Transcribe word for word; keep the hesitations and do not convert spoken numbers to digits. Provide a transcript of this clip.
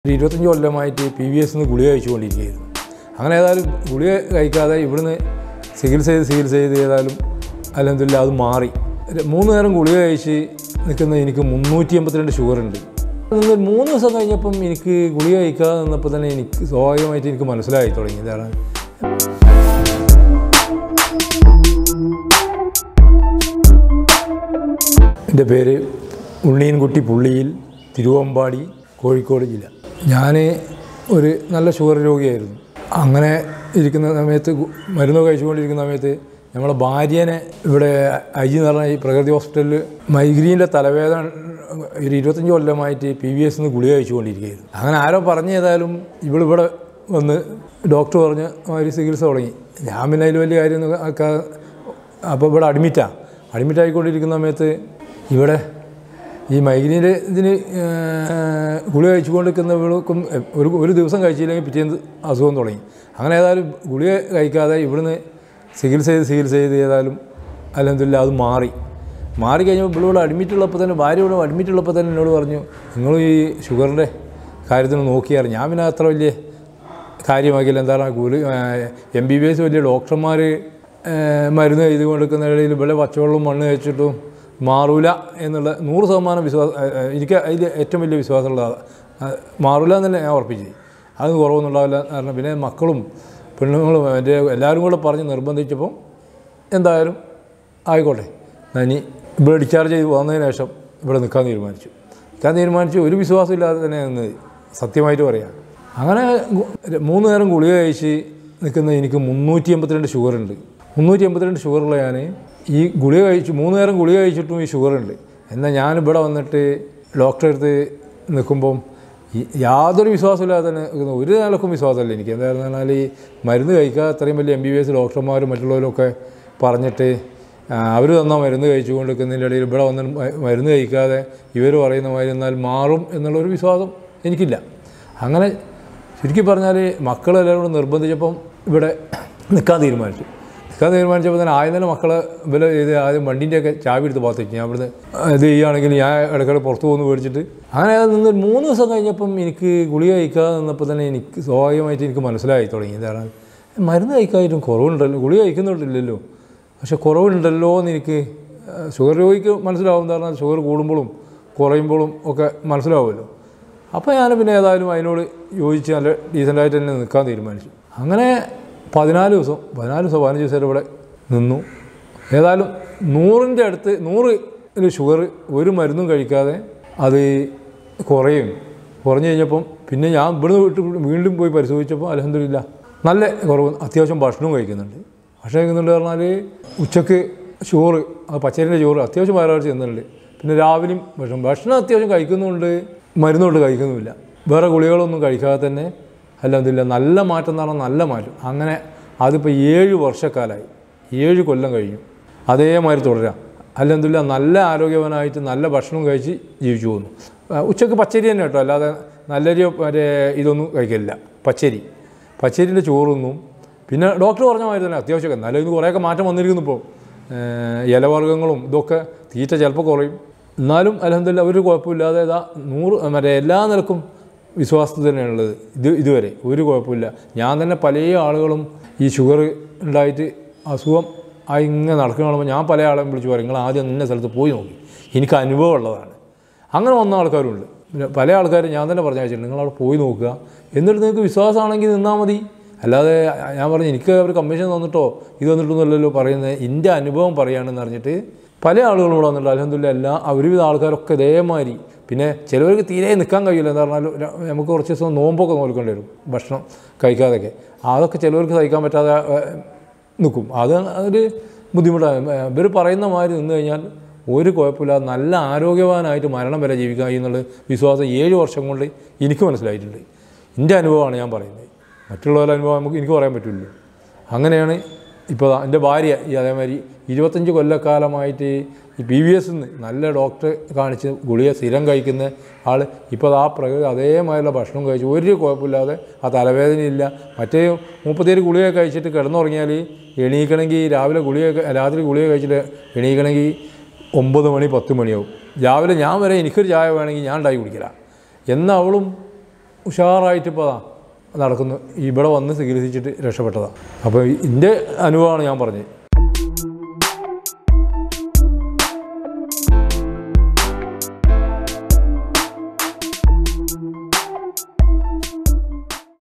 ഇരുപത്തഞ്ച് കൊല്ലമായിട്ട് P V S നിന്ന് ഗുളിക കഴിച്ചുകൊണ്ടിരിക്കുകയായിരുന്നു. അങ്ങനെ ഏതായാലും ഗുളിക കഴിക്കാതെ ഇവിടുന്ന് ചികിത്സ ചെയ്ത് ചികിത്സ ചെയ്ത് ഏതായാലും അൽഹംദുലില്ലാഹ് അത് മാറി. മൂന്ന് നേരം ഗുളിക കഴിച്ച് നിൽക്കുന്ന എനിക്ക് മുന്നൂറ്റി എൺപത്തിരണ്ട് ഷുഗറുണ്ട്. മൂന്ന് ദിവസം കഴിഞ്ഞപ്പം എനിക്ക് ഗുളിക കഴിക്കാതെ നിന്നപ്പോൾ തന്നെ എനിക്ക് സ്വാഭാവികമായിട്ട് എനിക്ക് മനസ്സിലായി തുടങ്ങി. ഇതാണ് എൻ്റെ പേര് ഉണ്ണീൻകുട്ടി പുള്ളിയിൽ, തിരുവമ്പാടി, കോഴിക്കോട് ജില്ല. ഞാൻ ഒരു നല്ല ഷുഗർ രോഗിയായിരുന്നു. അങ്ങനെ ഇരിക്കുന്ന സമയത്ത് മരുന്ന് കഴിച്ചുകൊണ്ടിരിക്കുന്ന സമയത്ത് നമ്മളെ ഭാര്യനെ ഇവിടെ ഐ ജി എന്ന് പറഞ്ഞ ഈ പ്രകൃതി ഹോസ്പിറ്റലിൽ മൈഗ്രീൻ്റെ തലവേദന ഒരു ഇരുപത്തഞ്ച് കൊല്ലമായിട്ട് പി വി എസ് നിന്ന് ഗുളിക കഴിച്ചുകൊണ്ടിരിക്കുകയായിരുന്നു. അങ്ങനെ ആരോ പറഞ്ഞു ഏതായാലും ഇവളിവിടെ വന്ന് ഡോക്ടർ പറഞ്ഞ് ഒരു ചികിത്സ തുടങ്ങി. ഞാൻ പിന്നെ അതിൽ വലിയ കാര്യം ഒക്കെ അപ്പോൾ ഇവിടെ അഡ്മിറ്റാണ്. അഡ്മിറ്റ് ആയിക്കൊണ്ടിരിക്കുന്ന സമയത്ത് ഇവിടെ ഈ മൈഗ്രീൻ്റെ ഇതിന് ഗുളിക കഴിച്ചുകൊണ്ടിരിക്കുന്നവർക്കും ഒരു ഒരു ദിവസം കഴിച്ചില്ലെങ്കിൽ പിറ്റേന്ന് അസുഖം തുടങ്ങി. അങ്ങനെ ഏതായാലും ഗുളിക കഴിക്കാതെ ഇവിടുന്ന് ചികിത്സ ചെയ്ത് ചികിത്സ ചെയ്ത് ഏതായാലും അൽഹംദുലില്ലാഹ് അത് മാറി. മാറി കഴിഞ്ഞപ്പോൾ ഇവിടെ അഡ്മിറ്റ് ഉള്ളപ്പോൾ തന്നെ ഭാര്യ ഇവിടെ അഡ്മിറ്റ് ഉള്ളപ്പോൾ തന്നെ എന്നോട് പറഞ്ഞു, നിങ്ങൾ ഈ ഷുഗറിൻ്റെ കാര്യത്തിന് നോക്കിയാൽ. ഞാൻ പിന്നെ അത്ര വലിയ കാര്യമാക്കിയില്ല. എന്താണ് ഗുളിക എം ബി ബി എസ് വലിയ ഡോക്ടർമാർ മരുന്ന് എഴുതി കൊടുക്കുന്നതിടയിൽ ഇവിടെ പച്ചവെള്ളവും മണ്ണ് കഴിച്ചിട്ടും മാറൂല എന്നുള്ള നൂറ് ശതമാനം വിശ്വാസം എനിക്ക് അതിൽ ഏറ്റവും വലിയ വിശ്വാസമുള്ള മാറൂല എന്ന് തന്നെ ഞാൻ ഉറപ്പിച്ചു. അത് കുറവൊന്നുണ്ടാവില്ല. കാരണം പിന്നെ മക്കളും പെണ്ണുങ്ങളും എൻ്റെ എല്ലാവരും കൂടെ പറഞ്ഞ് നിർബന്ധിച്ചപ്പോൾ എന്തായാലും ആയിക്കോട്ടെ ഇനി ഇവിടെ ഡിസ്ചാർജ് ചെയ്ത് വന്നതിന് ശേഷം ഇവിടെ നിൽക്കാൻ തീരുമാനിച്ചു. നിൽക്കാൻ തീരുമാനിച്ചു ഒരു വിശ്വാസമില്ലാതെ തന്നെ നിന്ന് സത്യമായിട്ട് പറയാം. അങ്ങനെ മൂന്ന് നേരം ഗുളിക കഴിച്ച് നിൽക്കുന്ന എനിക്ക് മുന്നൂറ്റി എൺപത്തിരണ്ട് ഷുഗറുണ്ട്. മുന്നൂറ്റി എൺപത്തിരണ്ട് ഷുഗറുള്ള ഞാൻ ഈ ഗുളിക കഴിച്ചു മൂന്ന് നേരം ഗുളിക കഴിച്ചിട്ടും ഈ ഷുഗറുണ്ട്. എന്നാൽ ഞാനിവിടെ വന്നിട്ട് ഡോക്ടറെ അടുത്ത് നിൽക്കുമ്പം ഈ യാതൊരു വിശ്വാസമില്ലാതെ തന്നെ ഒരു നിലക്കും വിശ്വാസമല്ല എനിക്ക്. എന്താണെന്ന് പറഞ്ഞാൽ ഈ മരുന്ന് കഴിക്കുക അത്രയും വലിയ എം ബി ബി എസ് ഡോക്ടർമാരും മറ്റുള്ളവരൊക്കെ പറഞ്ഞിട്ട് അവർ തന്നാൽ മരുന്ന് കഴിച്ചുകൊണ്ടിരിക്കുന്നതിൻ്റെ ഇടയിൽ ഇവിടെ വന്ന് മരുന്ന് കഴിക്കാതെ ഇവർ പറയുന്ന മാതിരി എന്നാൽ മാറും എന്നുള്ളൊരു വിശ്വാസം എനിക്കില്ല. അങ്ങനെ ചുരുക്കി പറഞ്ഞാൽ മക്കളെല്ലാവരും കൂടെ നിർബന്ധിച്ചപ്പം ഇവിടെ നിൽക്കാൻ തീരുമാനിച്ചു. നിൽക്കാൻ തീരുമാനിച്ചപ്പോൾ തന്നെ ആദ്യം തന്നെ മക്കളെ വില ചെയ്ത് ആദ്യം വണ്ടീൻ്റെയൊക്കെ ചാവി എടുത്ത് പാത്തേക്ക് ഞാൻ ഇവിടുന്ന് ഇത് ചെയ്യുകയാണെങ്കിൽ ഞാൻ ഇടയ്ക്കിടെ പുറത്ത് പോകുന്നു മേടിച്ചിട്ട് അങ്ങനെ നിന്ന് മൂന്ന് ദിവസം കഴിഞ്ഞപ്പം എനിക്ക് ഗുളിക കഴിക്കാതെ നിന്നപ്പോൾ തന്നെ എനിക്ക് സ്വാഭാവികമായിട്ട് എനിക്ക് മനസ്സിലായി തുടങ്ങി. ഇതാണ് മരുന്ന് കഴിക്കാനായിട്ടും കുറവുണ്ടല്ലോ, ഗുളിക കഴിക്കുന്നുണ്ടല്ലോ, പക്ഷെ കുറവുണ്ടല്ലോ എന്ന് എനിക്ക് ഷുഗർ രോഗിക്ക് മനസ്സിലാവും. എന്ന് പറഞ്ഞാൽ ഷുഗർ കൂടുമ്പോഴും കുറയുമ്പോഴും ഒക്കെ മനസ്സിലാവുമല്ലോ. അപ്പോൾ ഞാൻ പിന്നെ ഏതായാലും അതിനോട് യോജിച്ച് നല്ല ഡീസൻ്റായിട്ട് തന്നെ നിൽക്കാൻ തീരുമാനിച്ചു. അങ്ങനെ പതിനാല് ദിവസം പതിനാല് ദിവസം പതിനഞ്ച് ദിവസം ഇവിടെ നിന്നു. ഏതായാലും നൂറിൻ്റെ അടുത്ത് നൂറ് ഷുഗർ ഒരു മരുന്നും കഴിക്കാതെ അത് കുറയും. കുറഞ്ഞു കഴിഞ്ഞപ്പം പിന്നെ ഞാൻ ഇവിടുന്ന് വിട്ട് വീണ്ടും പോയി പരിശോധിച്ചപ്പോൾ അൽഹംദുലില്ലാഹ് നല്ല കുറവ്. അത്യാവശ്യം ഭക്ഷണവും കഴിക്കുന്നുണ്ട്. ഭക്ഷണം കഴിക്കുന്നുണ്ട് പറഞ്ഞാൽ ഉച്ചക്ക് ചോറ് പച്ചരിൻ്റെ ചോറ് അത്യാവശ്യം വയറാഴ്ച ചെന്നുണ്ട്. പിന്നെ രാവിലെയും ഭക്ഷണം ഭക്ഷണം അത്യാവശ്യം കഴിക്കുന്നുണ്ട്, മരുന്നുകൊണ്ട് കഴിക്കുന്നുമില്ല. വേറെ ഗുളികളൊന്നും കഴിക്കാതെ തന്നെ അൽഹംദുലില്ലാഹ് നല്ല മാറ്റം എന്ന് പറഞ്ഞാൽ നല്ല മാറ്റം. അങ്ങനെ അതിപ്പോൾ ഏഴ് വർഷക്കാലമായി, ഏഴ് കൊല്ലം കഴിഞ്ഞു. അതേമാതിരി തുടരാം. അൽഹംദുലില്ലാഹ് നല്ല ആരോഗ്യവാനായിട്ട് നല്ല ഭക്ഷണം കഴിച്ച് ജീവിച്ചു പോകുന്നു. ഉച്ചക്ക് പച്ചരി തന്നെ കേട്ടോ, അല്ലാതെ നല്ലരി മറ്റേ ഇതൊന്നും കഴിക്കില്ല. പച്ചരി പച്ചരിൻ്റെ ചോറൊന്നും. പിന്നെ ഡോക്ടർ പറഞ്ഞ മാതിരി തന്നെ അത്യാവശ്യമൊക്കെ എന്നാലും ഇത് കുറേയൊക്കെ മാറ്റം വന്നിരിക്കുന്നു. ഇപ്പോൾ ഇലവർഗ്ഗങ്ങളും ഇതൊക്കെ തീറ്റ ചിലപ്പോൾ കുറയും. എന്നാലും അൽഹംദുലില്ലാഹ് ഒരു കുഴപ്പമില്ലാതെ ഇതാ നൂറ് മറ്റേ എല്ലാ നിലക്കും വിശ്വാസത്തിൽ തന്നെയാണുള്ളത്. ഇത് ഇതുവരെ ഒരു കുഴപ്പമില്ല. ഞാൻ തന്നെ പല ആളുകളും ഈ ഷുഗർ ഉണ്ടായിട്ട് അസുഖം ആയി ഇങ്ങനെ നടക്കുന്ന കാണുമ്പോൾ ഞാൻ പല ആളെയും വിളിച്ച് പറയും, നിങ്ങൾ ആദ്യം ഇന്ന സ്ഥലത്ത് പോയി നോക്കി, എനിക്ക് അനുഭവം ഉള്ളതാണ്. അങ്ങനെ വന്ന ആൾക്കാരുണ്ട്. പിന്നെ പല ആൾക്കാരും ഞാൻ തന്നെ പറഞ്ഞു വെച്ചിട്ടുണ്ട്, നിങ്ങളവിടെ പോയി നോക്കുക, എന്നിട്ട് നിങ്ങൾക്ക് വിശ്വാസമാണെങ്കിൽ നിന്നാൽ മതി. അല്ലാതെ ഞാൻ പറഞ്ഞു എനിക്ക് അവർ കമ്മീഷൻ തന്നിട്ടോ ഇത് തന്നിട്ടൊന്നുമല്ലല്ലോ പറയുന്നത്, എൻ്റെ അനുഭവം പറയുകയാണെന്ന് അറിഞ്ഞിട്ട് പല ആളുകളും ഇവിടെ വന്നിട്ടുണ്ട്. അൽഹംദുലില്ലാഹ് എല്ലാ ഒരുവിധ ആൾക്കാരൊക്കെ ഇതേമാതിരി. പിന്നെ ചിലവർക്ക് തീരെ നിൽക്കാൻ കഴിയില്ല. എന്താ പറഞ്ഞാൽ നമുക്ക് കുറച്ച് ദിവസം നോമ്പൊക്കെ നോക്കേണ്ടി വരും ഭക്ഷണം കഴിക്കാതൊക്കെ. അതൊക്കെ ചിലവർക്ക് സഹിക്കാൻ പറ്റാതെ നിൽക്കും. അത് അതൊരു ബുദ്ധിമുട്ടാണ്. ഇവർ പറയുന്ന മാതിരി നിന്ന് കഴിഞ്ഞാൽ ഒരു കുഴപ്പമില്ലാതെ നല്ല ആരോഗ്യവാനായിട്ട് മരണം വരെ ജീവിക്കാൻ എന്നുള്ള വിശ്വാസം ഏഴ് വർഷം കൊണ്ട് എനിക്ക് മനസ്സിലായിട്ടുണ്ട്. എൻ്റെ അനുഭവമാണ് ഞാൻ പറയുന്നത്. മറ്റുള്ളവരുടെ അനുഭവം നമുക്ക് എനിക്ക് പറയാൻ പറ്റില്ല. അങ്ങനെയാണ് ഇപ്പോൾ എൻ്റെ ഭാര്യ ഈ അതേമാതിരി ഇരുപത്തഞ്ച് കൊല്ലക്കാലമായിട്ട് ഈ പി വി എസ് നിന്ന് നല്ല ഡോക്ടറെ കാണിച്ച് ഗുളിക സ്ഥിരം കഴിക്കുന്ന ആൾ ഇപ്പോൾ ആ പ്രകൃതി അതേമാതിരിയുള്ള ഭക്ഷണം കഴിച്ച് ഒരു കുഴപ്പമില്ലാതെ ആ തലവേദനയില്ല. മറ്റേ മുപ്പത്തേഴ് ഗുളിക കഴിച്ചിട്ട് കിടന്നുറങ്ങിയാൽ എണീക്കണമെങ്കിൽ രാവിലെ ഗുളിക രാത്രി ഗുളിക കഴിച്ചിട്ട് എണീക്കണമെങ്കിൽ ഒമ്പത് മണി പത്ത് മണിയാവും. രാവിലെ ഞാൻ വരെ എനിക്കൊരു ചായ വേണമെങ്കിൽ ഞാൻ ഉണ്ടാക്കി കുടിക്കില്ല. എന്നവളും ഉഷാറായിട്ട് ഇപ്പോൾ നടക്കുന്നു. ഇവിടെ വന്ന് ചികിത്സിച്ചിട്ട് രക്ഷപ്പെട്ടതാണ്. അപ്പോൾ ഇതിൻ്റെ അനുഭവമാണ് ഞാൻ പറഞ്ഞത്.